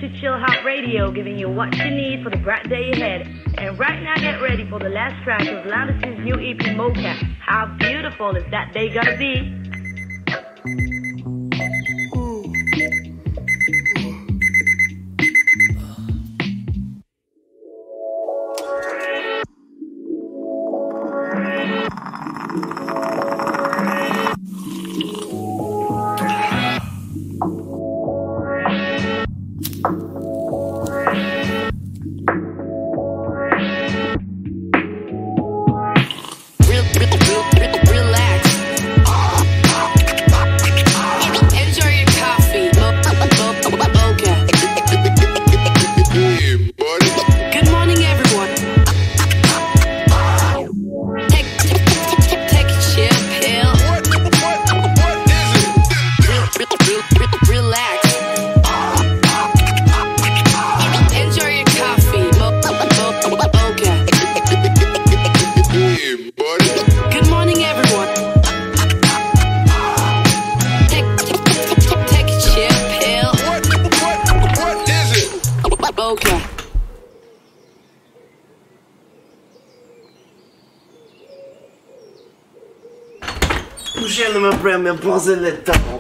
to Chill Hop Radio, giving you what you need for the bright day ahead. And right now, get ready for the last track of Landis' new EP, Mejia. How beautiful is that day gonna be? Toucher ne me permet pas le temps.